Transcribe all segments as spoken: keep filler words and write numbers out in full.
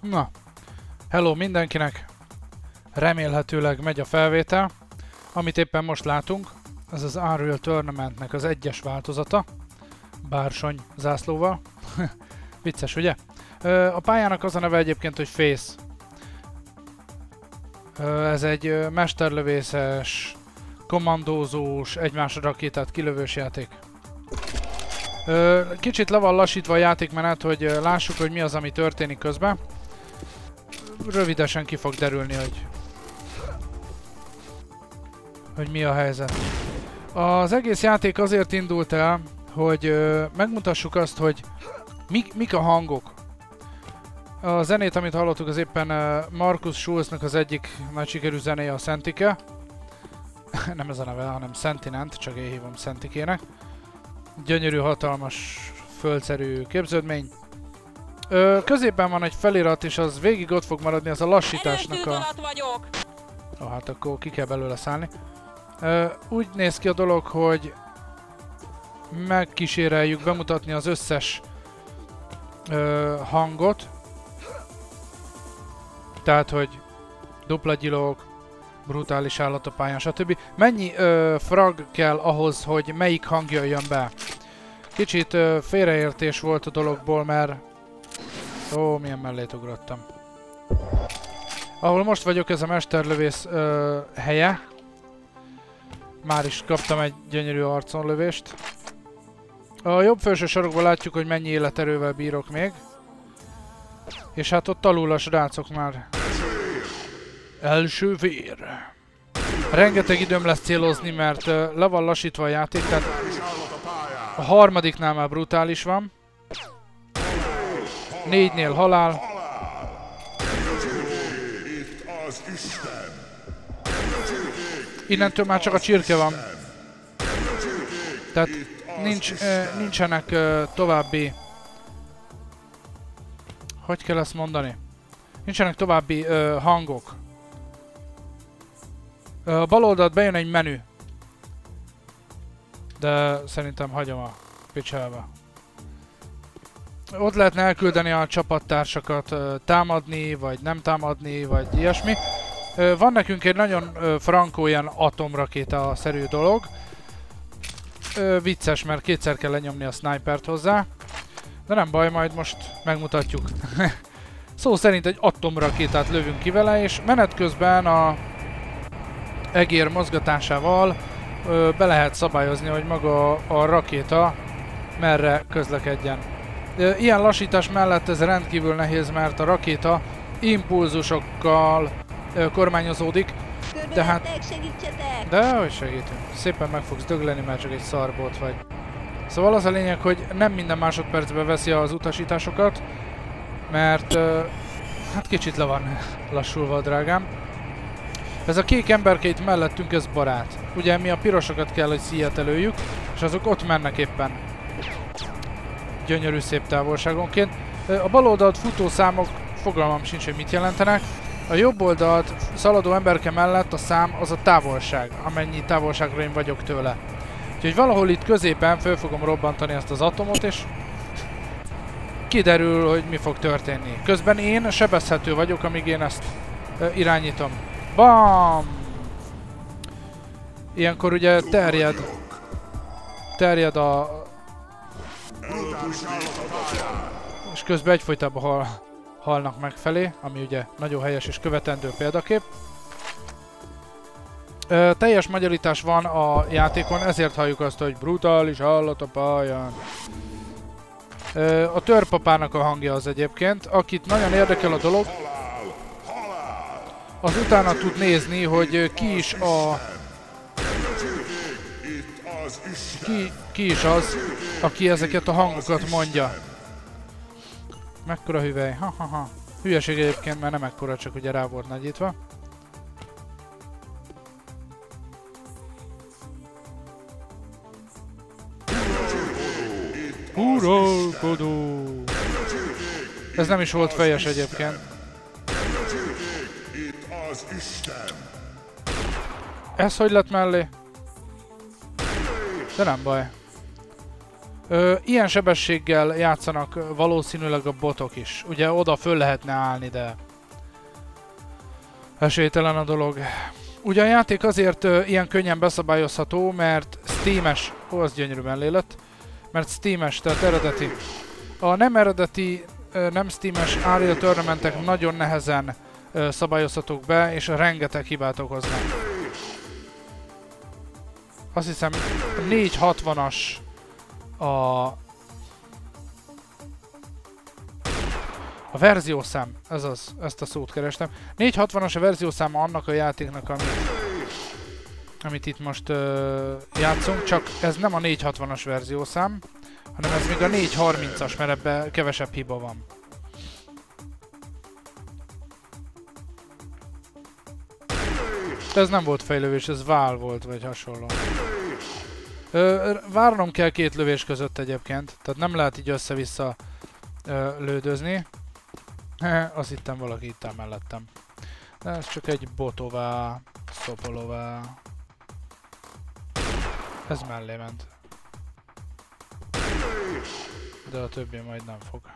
Na, hello mindenkinek! Remélhetőleg megy a felvétel. Amit éppen most látunk, ez az Unreal Tournamentnek az egyes változata. Bársony zászlóval. Vicces, ugye? A pályának az a neve egyébként, hogy Face. Ez egy mesterlövészes, kommandózós, egymásra rakétát kilövős játék. Kicsit le van lassítva a játékmenet, hogy lássuk, hogy mi az, ami történik közben. Rövidesen ki fog derülni, hogy, hogy mi a helyzet. Az egész játék azért indult el, hogy megmutassuk azt, hogy mik, mik a hangok. A zenét, amit hallottuk, az éppen Markus Schulznak az egyik nagy sikerű zenéje, a Sentike. Nem ez a neve, hanem Sentinent, csak én hívom Sentikének. Gyönyörű, hatalmas, földszerű képződmény. Ö, középen van egy felirat, és az végig ott fog maradni, az a lassításnak a... Ó, hát akkor ki kell belőle szállni. Ö, úgy néz ki a dolog, hogy megkíséreljük bemutatni az összes ö, hangot. Tehát, hogy dupla gyilog, brutális állat a pályán, stb. Mennyi ö, frag kell ahhoz, hogy melyik hang jöjjön be? Kicsit ö, félreértés volt a dologból, mert... Ó, milyen mellét ugrottam. Ahol most vagyok, ez a mesterlövész ö, helye. Már is kaptam egy gyönyörű arconlövést. A jobb felső sarokban látjuk, hogy mennyi életerővel bírok még. És hát ott alul a srácok már... Első vér. Rengeteg időm lesz célozni, mert uh, le van lassítva a játék, tehát a harmadiknál már brutális van. Négynél halál. Innentől már csak a csirke van. Tehát nincs, uh, nincsenek uh, további... Hogy kell ezt mondani? Nincsenek további uh, hangok. A bal oldalt bejön egy menü. De szerintem hagyom a picsába. Ott lehetne elküldeni a csapattársakat támadni, vagy nem támadni, vagy ilyesmi. Van nekünk egy nagyon frankó ilyen atomrakéta-szerű dolog. Vicces, mert kétszer kell lenyomni a snipert hozzá. De nem baj, majd most megmutatjuk. Szó szerint egy atomrakétát lövünk ki vele, és menet közben a egér mozgatásával ö, be lehet szabályozni, hogy maga a rakéta merre közlekedjen. Ö, ilyen lassítás mellett ez rendkívül nehéz, mert a rakéta impulzusokkal ö, kormányozódik. Tehát... De hogy segítünk. Szépen meg fogsz dögleni, mert csak egy szarbot vagy. Szóval az a lényeg, hogy nem minden másodpercben veszi az utasításokat, mert ö, hát kicsit le van lassulva a drágám. Ez a kék emberke itt mellettünk, ez barát. Ugye mi a pirosokat kell, hogy szíjetelőjük, és azok ott mennek éppen. Gyönyörű szép távolságonként. A bal oldalt futó számok, fogalmam sincs, hogy mit jelentenek. A jobb oldalt szaladó emberke mellett a szám az a távolság, amennyi távolságra én vagyok tőle. Úgyhogy valahol itt középen föl fogom robbantani ezt az atomot, és kiderül, hogy mi fog történni. Közben én sebezhető vagyok, amíg én ezt uh, irányítom. Bam! Ilyenkor ugye terjed, terjed a... És közben egyfolytában hal, halnak meg felé, ami ugye nagyon helyes és követendő példakép. Ö, teljes magyarítás van a játékon, ezért halljuk azt, hogy brutális állat a pályán. Ö, a törpapának a hangja az egyébként, akit nagyon érdekel a dolog, az utána tud nézni, hogy ki is a... Ki, ki is az, aki ezeket a hangokat mondja. Mekkora hüvely, ha-ha-ha. Hülyeség egyébként, mert nem ekkora, csak ugye rá volt nagyítva. Uralkodó! Ez nem is volt fejes egyébként. Ez hogy lett mellé? De nem baj. Ö, ilyen sebességgel játszanak valószínűleg a botok is. Ugye oda föl lehetne állni, de esélytelen a dolog. Ugye a játék azért ö, ilyen könnyen beszabályozható, mert Steam-es, ó, az gyönyörű mellé lett, mert Steam-es, tehát eredeti. A nem eredeti, ö, nem Steam-es Unreal Tournamentek nagyon nehezen ö, szabályozhatók be, és rengeteg hibát okoznak. Azt hiszem négyszázhatvanas a, a verziószám, ez az, ezt a szót kerestem. négyszázhatvanas a verziószáma annak a játéknak, amit, amit itt most uh, játszunk, csak ez nem a négyszázhatvanas verziószám, hanem ez még a négyszázharmincas, mert ebben kevesebb hiba van. Ez nem volt fejlövés, ez vál volt, vagy hasonló. Ö, várnom kell két lövés között egyébként, tehát nem lehet így össze-vissza ö, lődözni. Azt hittem valaki itt áll mellettem. De ez csak egy botová, szopolová. Ez mellé ment. De a többi majd nem fog.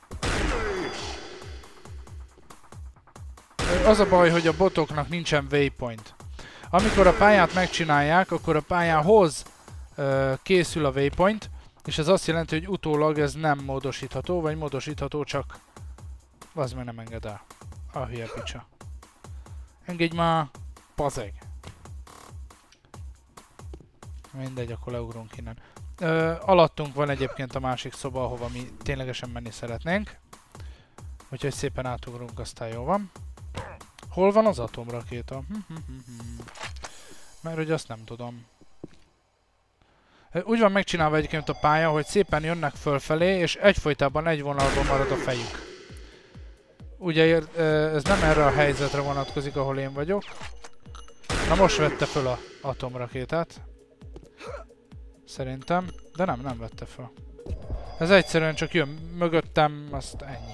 Az a baj, hogy a botoknak nincsen waypoint. Amikor a pályát megcsinálják, akkor a pályához uh, készül a waypoint, és ez azt jelenti, hogy utólag ez nem módosítható, vagy módosítható, csak az meg nem enged el. A hülye picsa. Engedj már, pazeg. Mindegy, akkor leugrunk innen. Uh, alattunk van egyébként a másik szoba, ahova mi ténylegesen menni szeretnénk. Úgyhogy szépen átugrunk, aztán jó van. Hol van az atomrakéta? Mert hogy azt nem tudom. Úgy van megcsinálva egyébként a pálya, hogy szépen jönnek fölfelé, és egyfolytában egy vonalban marad a fejük. Ugye ez nem erre a helyzetre vonatkozik, ahol én vagyok. Na most vette föl az atomrakétát. Szerintem. De nem, nem vette föl. Ez egyszerűen csak jön mögöttem, azt ennyi.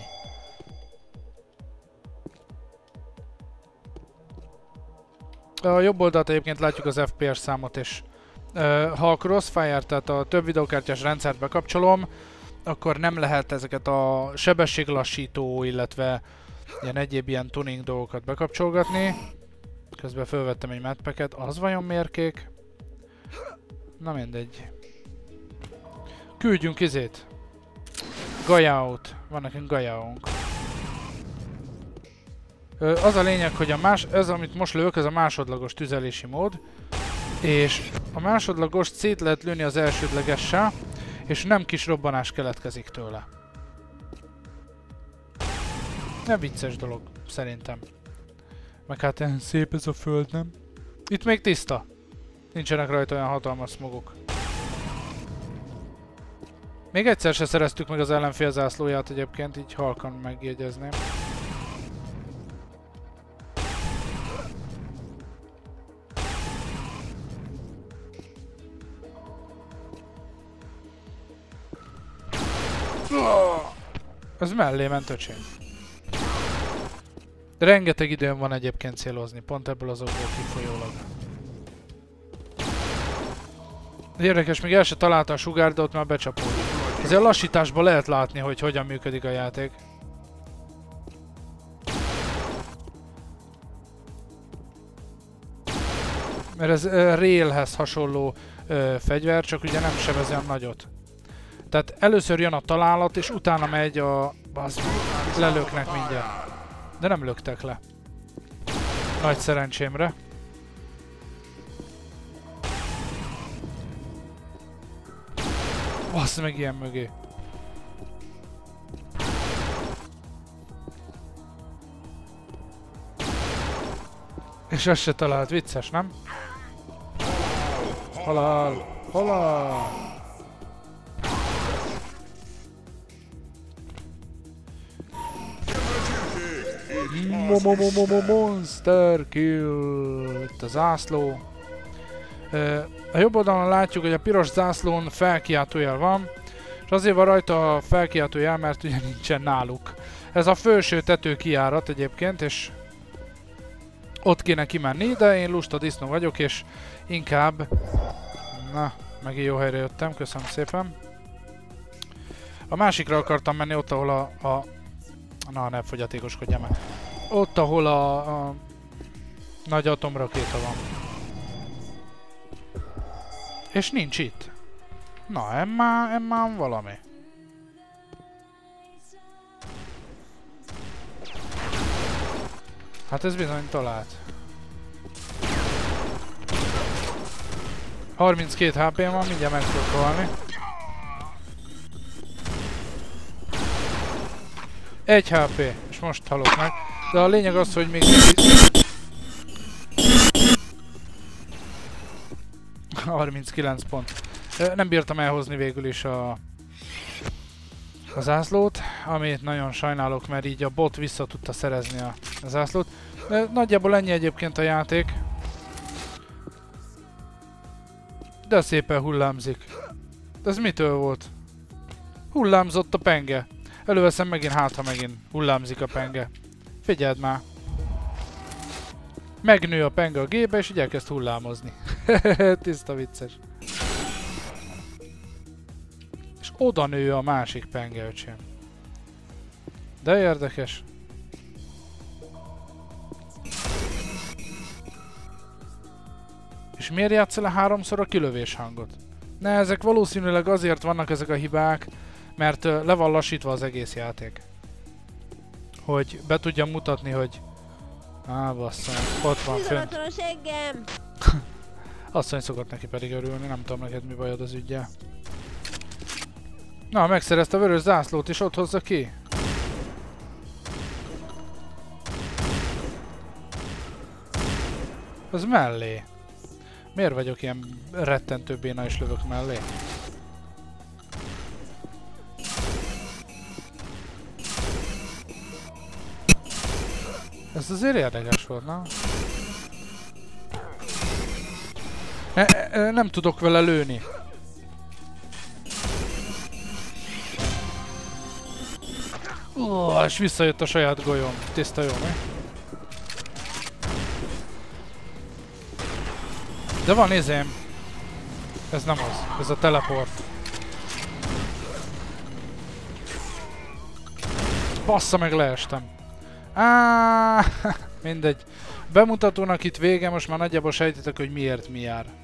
A jobb oldalt egyébként látjuk az ef pé es számot, és uh, ha a Crossfire, tehát a több videokártyás rendszert bekapcsolom, akkor nem lehet ezeket a sebességlassító, illetve ilyen egyéb ilyen tuning dolgokat bekapcsolgatni. Közben felvettem egy madpacket, az vajon miért kék? Na mindegy. Küldjünk izét. Gajáót. Van nekünk gajáónk. Az a lényeg, hogy a más, ez amit most lők, ez a másodlagos tüzelési mód, és a másodlagos szét lehet lőni az elsődlegessel, és nem kis robbanás keletkezik tőle. Nem vicces dolog, szerintem. Meg hát ilyen szép ez a föld, nem? Itt még tiszta. Nincsenek rajta olyan hatalmas smogok. Még egyszer se szereztük meg az ellenfél zászlóját egyébként, így halkan megjegyezném. Ez mellé ment, öcsém. De rengeteg időm van egyébként célozni, pont ebből azokból kifolyólag. Érdekes, még el se találta a sugár, de ott már becsapódik. Ezért a lassításban lehet látni, hogy hogyan működik a játék. Mert ez uh, railhez hasonló uh, fegyver, csak ugye nem sebez olyan nagyot. Tehát először jön a találat, és utána megy a... Bazd, lelöknek mindjárt. De nem löktek le. Nagy szerencsémre. Bazd meg ilyen mögé. És azt se talált, vicces, nem? Halál! Halál! Mo mo mo mo mo monster kill! Itt a zászló. A jobb oldalon látjuk, hogy a piros zászlón felkiáltójel van, és azért van rajta a felkiáltójel, mert ugye nincsen náluk. Ez a felső tető kijárat egyébként, és ott kéne kimenni, de én lusta disznó vagyok, és inkább... Na, megint jó helyre jöttem, köszönöm szépen. A másikra akartam menni, ott ahol a... a... Na, ne fogyatékoskodjam el. Ott ahol a... a nagy atomrakéta van. És nincs itt. Na, emmá, emmá valami. Hát ez bizony talált. harminckét há pé van, mindjárt meg tudok halni. egy há pé, és most halok meg. De a lényeg az, hogy még harminckilenc pont. Nem bírtam elhozni végül is a, a zászlót, amit nagyon sajnálok, mert így a bot vissza tudta szerezni a, a zászlót. De nagyjából ennyi egyébként a játék. De szépen hullámzik. De ez mitől volt? Hullámzott a penge. Előveszem megint, hát ha megint hullámzik a penge. Figyeld már. Megnő a penge a gépbe, és így elkezd hullámozni. Tiszta vicces. És oda nő a másik penge, öcsém. De érdekes. És miért játszol le háromszor a kilövés hangot? Ne, ezek valószínűleg azért vannak ezek a hibák, mert uh, le van lassítva az egész játék. Hogy be tudjam mutatni, hogy... Á, basszony, ott van fönt. Asszony szokott neki pedig örülni, nem tudom neked mi bajod az üggyel. Na, megszerezte a vörös zászlót és ott hozza ki. Az mellé. Miért vagyok ilyen rettentő béna és lövök mellé? Ez azért érdekes volt, na? Ne, ne, nem tudok vele lőni. Uh, és visszajött a saját golyóm. Tiszta jó, mi? De van izém. Ez nem az. Ez a teleport. Bassza meg, leestem. Áááá, mindegy. Bemutatónak itt vége, most már nagyjából sejtitek, hogy miért mi jár.